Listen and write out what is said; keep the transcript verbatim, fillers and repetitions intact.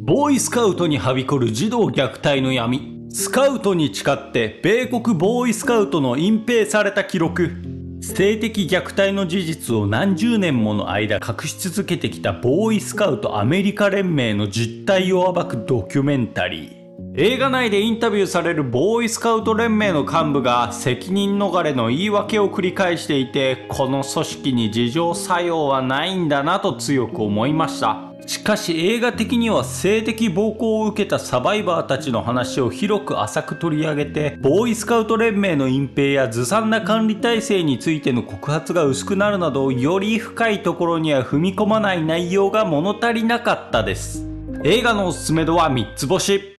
ボーイスカウトにはびこる児童虐待の闇。スカウトに誓って米国ボーイスカウトの隠蔽された記録。性的虐待の事実を何十年もの間隠し続けてきたボーイスカウトアメリカ連盟の実態を暴くドキュメンタリー。映画内でインタビューされるボーイスカウト連盟の幹部が責任逃れの言い訳を繰り返していて、この組織に自浄作用はないんだなと強く思いました。しかし映画的には性的暴行を受けたサバイバーたちの話を広く浅く取り上げて、ボーイスカウト連盟の隠蔽やずさんな管理体制についての告発が薄くなるなど、より深いところには踏み込まない内容が物足りなかったです。映画のおすすめ度はみっつ星。